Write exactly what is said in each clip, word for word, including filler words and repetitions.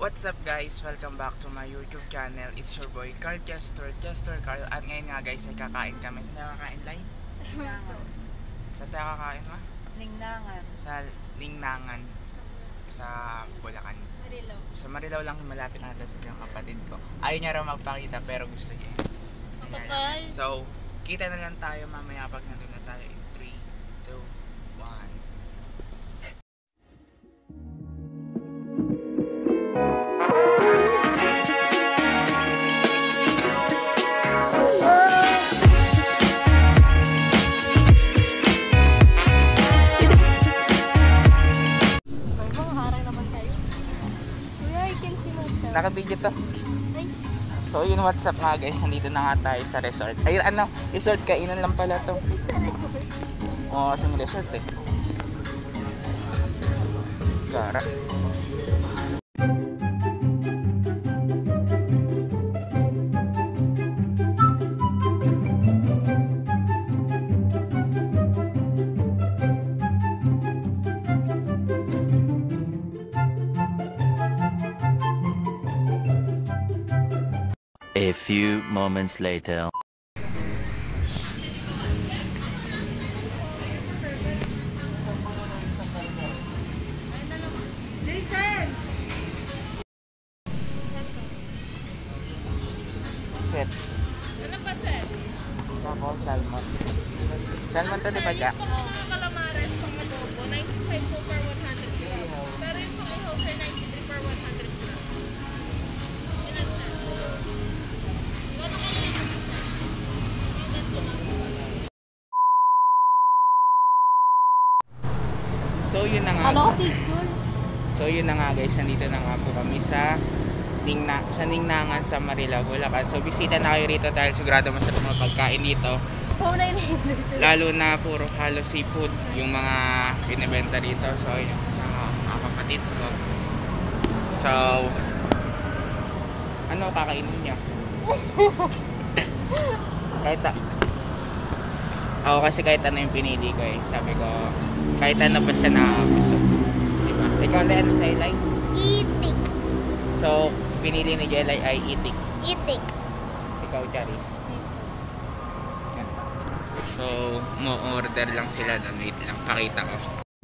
What's up guys? Welcome back to my YouTube channel. It's your boy Carl Kester, Kester Carl. At ngayon nga guys ay kakain kami. Saan tayo kakain, Lai? Ningnangan. Saan tayo kakain, ma? Ningnangan. Sa Ningnangan. Sa Bulacan. Marilaw. Sa Marilaw lang, malapit na natin sa isang kapatid ko. Ayaw niya raw magpakita pero gusto niya. Kapal. So, kita na lang tayo mamaya pag nandun na tayo in three, two, one. Naka-video to. So yun, what's up nga guys, nandito na nga tayo sa resort. Ay ano, resort, kainan lang pala to. Oo, kasi may resort eh. Gara. A few moments later. Jason! Set. Ano pa set? Ako, salmon. Salmon to, di ba, Jack? Calamares pang adobo, ninety-five po per one hundred grams. Pero yung pang ihaw sir, ninety-three per one hundred grams. Ilan sir? So yun na nga. Ano picture? So yun na nga guys, nandito na nga po kami sa Ningna, sa Ningnangan sa Marilaw, Bulacan. So bisita na kayo rito dahil sigurado masarap mga pagkain dito. Lalo na puro halo seafood yung mga binibenta dito. So yun, sa mga kapatid ko. So ano kakainin niya? Kahit ako kasi kahit ano yung pinili ko eh. Sabi ko kahit ano ba siya na gusto. Diba? Ikaw na ano sa ilay? Itik. So pinili ni Jelay ay itik. Itik. Ikaw, Charis. So mo order lang sila doon. Wait lang, pakita ko.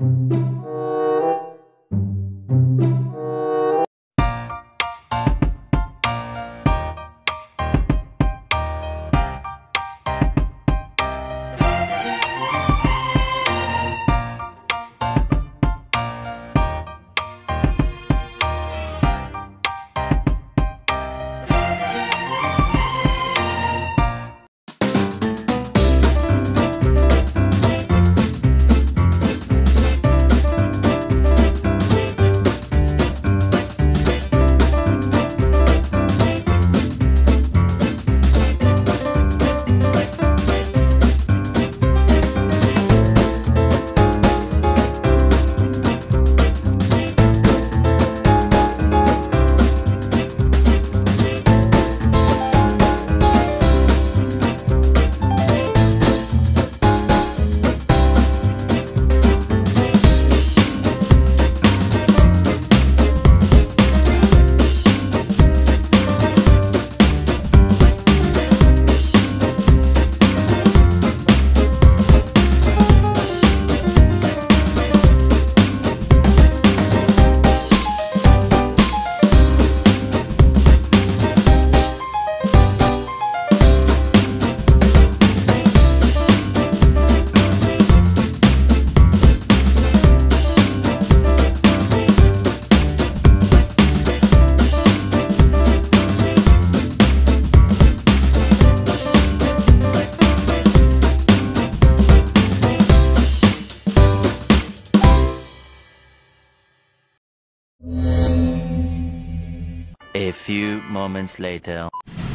A few moments later.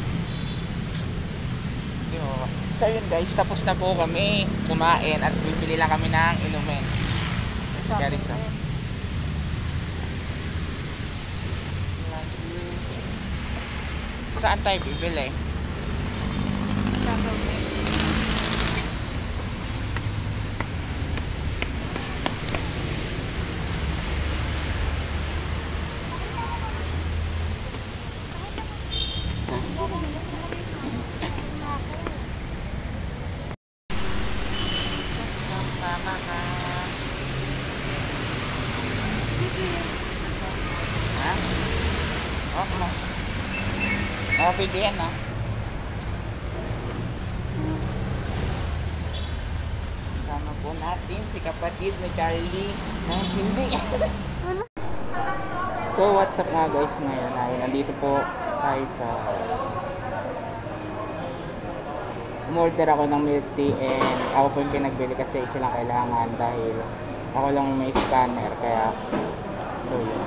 So yun guys, tapos na po kami kumain at bibili lang kami ng inumin. Si Charis, oh. Saan tayo bibili? video yan ah. Kasama po natin si kapatid na Charlie na hindi. So what's up nga guys, ngayon ay nandito po tayo sa umorder ako ng milk tea and ako po yung pinagbili kasi isa lang kailangan dahil ako lang may scanner kaya so yun.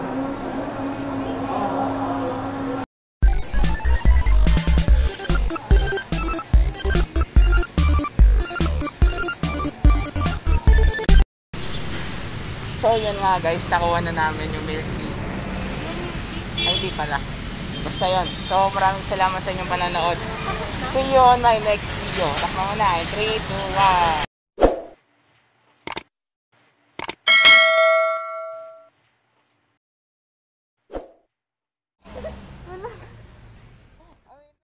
So yun nga guys, nakuha na namin yung milk tea. Ay hindi pala. Basta yun. So maraming salamat sa inyong panonood. See you on my next video. Takma mo na. three, two, one.